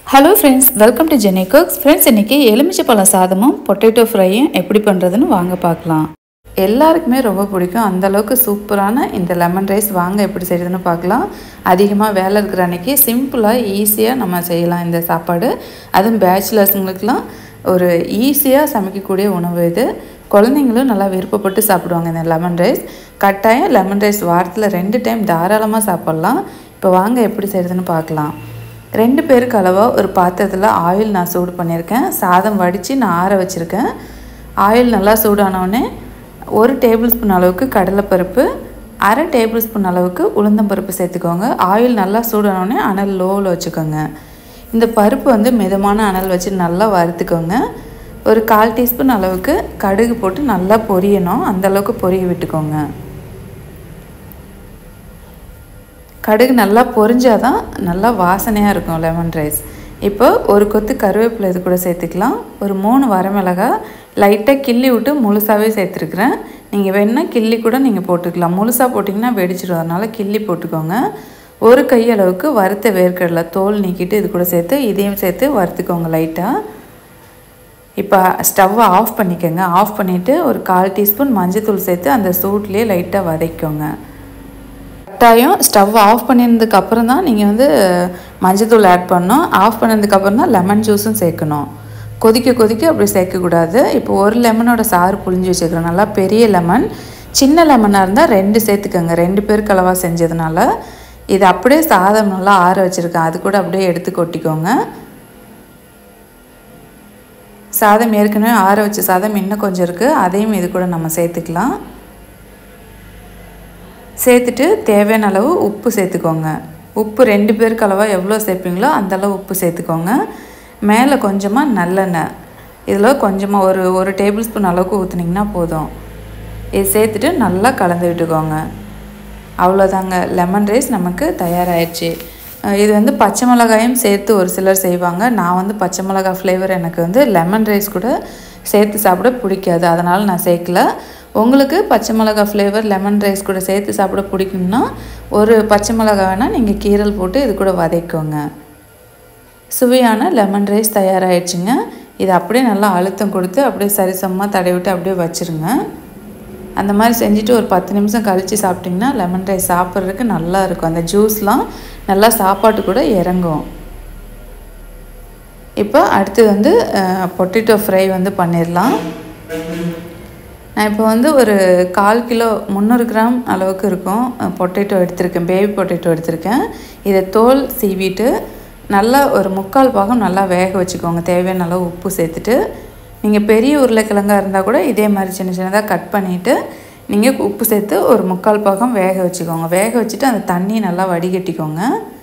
Hello friends, welcome to Jenny Cooks. Friends, இன்னைக்கு எலுமிச்சை பழ சாதமும் பொட்டேட்டோ ஃப்ரையும் எப்படி பண்றதுன்னு வாங்க பார்க்கலாம். எல்லாருக்குமே ரொம்ப பிடிக்கும். அந்த அளவுக்கு சூப்பரான இந்த லெமன் ரைஸ் வாங்க எப்படி செய்யறதுன்னு பார்க்கலாம். அதிகமா வேலை இருக்கிற அன்னைக்கு சிம்பிளா ஈஸியா நம்ம செய்யலாம் இந்த சாப்பாடு. அதுவும் பேச்சுலர்ஸ்ங்களுக்குலாம் ஒரு ஈஸியா சமைக்கக்கூடிய உணவு இது. குழந்தைகளும் நல்லா விருப்பப்பட்டு சாப்பிடுவாங்க இந்த லெமன் ரைஸ். கட்டாயம் லெமன் ரைஸ் வாரத்துல 2 டைம் தாராளமா சாப்பிடலாம். இப்போ வாங்க எப்படி செய்யறதுன்னு பார்க்கலாம். 2 பேருக்கு அளவா ஒரு பாத்திரத்தில் ஆயில் நான் சூடு பண்ணியிருக்கேன். சாதம் வடித்து நான் ஆற வச்சுருக்கேன். ஆயில் நல்லா சூடானோடனே 1 டேபிள் ஸ்பூன் அளவுக்கு கடலைப்பருப்பு, 1/2 டேபிள் ஸ்பூன் அளவுக்கு உளுந்தம்பருப்பு சேர்த்துக்கோங்க. ஆயில் நல்லா சூடானோடனே அனல் லோவில் வச்சுக்கோங்க. இந்த பருப்பு வந்து மிதமான அனல் வச்சு நல்லா வறுத்துக்கோங்க. ஒரு 1/4 டீஸ்பூன் அளவுக்கு கடுகு போட்டு நல்லா பொரியணும். அந்தளவுக்கு பொரிய விட்டுக்கோங்க. கடுகு நல்லா பொரிஞ்சாதான் நல்லா வாசனையாக இருக்கும் லெமன் ரைஸ். இப்போ ஒரு கொத்து கருவேப்பிலை இது கூட சேர்த்துக்கலாம். ஒரு 3 வரமிளகாய் லைட்டாக கிள்ளி விட்டு முழுசாகவே சேர்த்துருக்குறேன். நீங்கள் வேணுன்னா கிள்ளி கூட நீங்கள் போட்டுக்கலாம். முழுசாக போட்டிங்கன்னா வெடிச்சிடும், அதனால் கிள்ளி போட்டுக்கோங்க. ஒரு கையளவுக்கு வறுத்த வேர்க்கடலை தோல் நீக்கிட்டு இது கூட சேர்த்து இதையும் சேர்த்து வறுத்துக்கோங்க லைட்டாக. இப்போ ஸ்டவ்வை ஆஃப் பண்ணிக்கோங்க. ஆஃப் பண்ணிவிட்டு ஒரு 1/4 டீஸ்பூன் மஞ்சள்தூள் சேர்த்து அந்த சூட்லேயே லைட்டாக வதக்கிக்கோங்க. கட்டாயம் ஸ்டவ் ஆஃப் பண்ணியிருந்ததுக்கப்புறம் தான் நீங்கள் வந்து மஞ்சள்தூள் ஆட் பண்ணணும். ஆஃப் பண்ணதுக்கப்புறம் தான் லெமன் ஜூஸும் சேர்க்கணும். கொதிக்க கொதிக்க அப்படி சேர்க்கக்கூடாது. இப்போ ஒரு லெமனோட சாறு புழிஞ்சு வச்சுக்கிறேன். நல்லா பெரிய லெமன். சின்ன லெமனாக இருந்தால் 2 சேர்த்துக்கோங்க. 2 பேருக்கு அளவாக செஞ்சதுனால. இது அப்படியே சாதம் நல்லா ஆற வச்சுருக்கேன். அது கூட அப்படியே எடுத்து கொட்டிக்கோங்க. சாதம் ஏற்கனவே ஆற வச்ச சாதம் இன்னும் கொஞ்சம் இருக்குது. அதையும் இது கூட நம்ம சேர்த்துக்கலாம். சேர்த்துட்டு தேவையான அளவு உப்பு சேர்த்துக்கோங்க. உப்பு 2 பேருக்கு அளவாக எவ்வளோ சேர்ப்பீங்களோ அந்தளவு உப்பு சேர்த்துக்கோங்க. மேலே கொஞ்சமாக நல்லெண்ணெய், இதில் கொஞ்சமாக ஒரு டேபிள் ஸ்பூன் அளவுக்கு ஊற்றுனீங்கன்னா போதும். இது சேர்த்துட்டு நல்லா கலந்து விட்டுக்கோங்க. அவ்வளோதாங்க, லெமன் ரைஸ் நமக்கு தயாராகிடுச்சு. இது வந்து பச்சை மிளகாயும் சேர்த்து ஒரு சிலர் செய்வாங்க. நான் வந்து பச்சை மிளகாய் ஃப்ளேவர் எனக்கு வந்து லெமன் ரைஸ் கூட சேர்த்து சாப்பிட பிடிக்காது, அதனால் நான் சேர்க்கல. உங்களுக்கு பச்சை மிளகாய் ஃப்ளேவர் லெமன் ரைஸ் கூட சேர்த்து சாப்பிட பிடிக்கும்னா ஒரு பச்சை மிளகாய் வேணால் நீங்கள் கீரல் போட்டு இது கூட வதக்கிக்கோங்க. சுவையான லெமன் ரைஸ் தயாராகிடுச்சுங்க. இதை அப்படியே நல்லா அழுத்தம் கொடுத்து அப்படியே சரிசமமாக தடவிட்டு அப்படியே வச்சுருங்க. அந்த மாதிரி செஞ்சுட்டு ஒரு 10 நிமிஷம் கழித்து சாப்பிட்டிங்கன்னா லெமன் ரைஸ் சாப்பிட்றதுக்கு நல்லா இருக்கும். அந்த ஜூஸ்லாம் நல்லா சாப்பாட்டு கூட இறங்கும். இப்போ அடுத்து வந்து பொட்டேட்டோ ஃப்ரை வந்து பண்ணிடலாம். நான் இப்போ வந்து ஒரு 1/4 கிலோ 300 கிராம் அளவுக்கு இருக்கும் பொட்டேட்டோ எடுத்திருக்கேன். பேபி பொட்டேட்டோ எடுத்திருக்கேன். இதை தோல் சீவிட்டு நல்லா ஒரு 3/4 பாகம் நல்லா வேக வச்சுக்கோங்க. தேவையான அளவு உப்பு சேர்த்துட்டு, நீங்கள் பெரிய உருளைக்கிழங்காக இருந்தால் கூட இதே மாதிரி சின்ன சின்னதாக கட் பண்ணிவிட்டு நீங்கள் உப்பு சேர்த்து ஒரு 3/4 பாகம் வேக வச்சுக்கோங்க. வேக வச்சுட்டு அந்த தண்ணியை நல்லா வடிகட்டிக்கோங்க.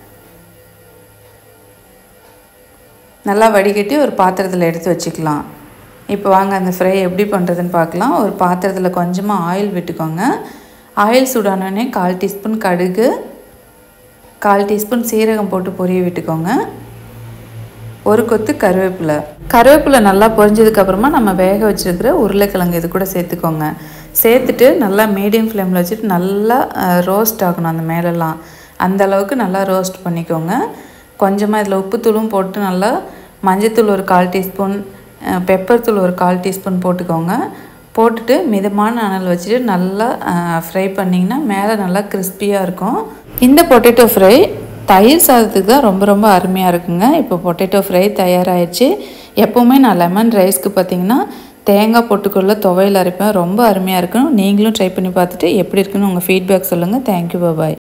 நல்லா வடிகட்டி ஒரு பாத்திரத்தில் எடுத்து வச்சுக்கலாம். இப்போ வாங்க அந்த ஃப்ரை எப்படி பண்ணுறதுன்னு பார்க்கலாம். ஒரு பாத்திரத்தில் கொஞ்சமாக ஆயில் விட்டுக்கோங்க. ஆயில் சூடானோடனே 1/4 டீஸ்பூன் கடுகு, 1/4 டீஸ்பூன் சீரகம் போட்டு பொரிய விட்டுக்கோங்க. ஒரு கொத்து கருவேப்பிலை நல்லா பொரிஞ்சதுக்கப்புறமா நம்ம வேக வச்சுருக்கிற உருளைக்கிழங்கு இது கூட சேர்த்துக்கோங்க. சேர்த்துட்டு நல்லா மீடியம் ஃப்ளேமில் வச்சுட்டு நல்லா ரோஸ்ட் ஆகணும். அந்த மேலெல்லாம் அந்த அளவுக்கு நல்லா ரோஸ்ட் பண்ணிக்கோங்க. கொஞ்சமாக இதில் உப்புத்தூளும் போட்டு நல்லா மஞ்சத்தூள் ஒரு 1/4 டீஸ்பூன், பெப்பர் தூள் ஒரு 1/4 டீஸ்பூன் போட்டுக்கோங்க. போட்டுட்டு மிதமான அனல் வச்சுட்டு நல்லா ஃப்ரை பண்ணிங்கன்னா மேலே நல்லா கிறிஸ்பியாக இருக்கும். இந்த பொட்டேட்டோ ஃப்ரை தயிர் சாதத்துக்கு தான் ரொம்ப ரொம்ப அருமையாக இருக்குங்க. இப்போ பொட்டேட்டோ ஃப்ரை தயாராகிடுச்சு. எப்போவுமே நான் லெமன் ரைஸ்க்கு பார்த்திங்கன்னா தேங்காய் பொட்டுக்குள்ள துவையல் அரைப்பேன். ரொம்ப அருமையாக இருக்கும். நீங்களும் ட்ரை பண்ணி பார்த்துட்டு எப்படி இருக்குன்னு உங்கள் ஃபீட்பேக் சொல்லுங்கள். தேங்க்யூ, பாய்.